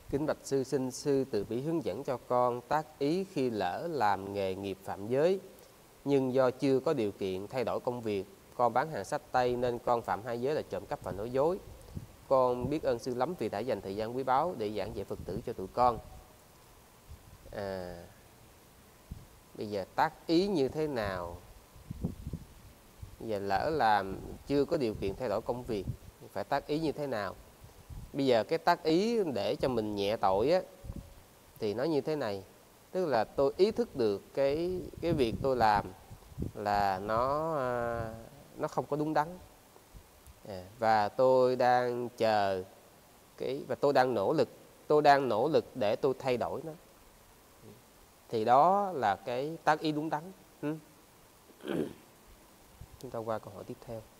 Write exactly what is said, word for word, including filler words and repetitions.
Kính bạch sư, xin sư từ bi hướng dẫn cho con tác ý khi lỡ làm nghề nghiệp phạm giới, nhưng do chưa có điều kiện thay đổi công việc, con bán hàng sách tay nên con phạm hai giới là trộm cắp và nói dối. Con biết ơn sư lắm vì đã dành thời gian quý báu để giảng dạy Phật tử cho tụi con. À, bây giờ tác ý như thế nào? Bây giờ lỡ làm chưa có điều kiện thay đổi công việc, phải tác ý như thế nào? Bây giờ cái tác ý để cho mình nhẹ tội á, thì nó như thế này. Tức là tôi ý thức được cái cái việc tôi làm là nó nó không có đúng đắn, à, và tôi đang chờ cái và tôi đang nỗ lực tôi đang nỗ lực để tôi thay đổi nó, thì đó là cái tác ý đúng đắn. ừ. Chúng ta qua câu hỏi tiếp theo.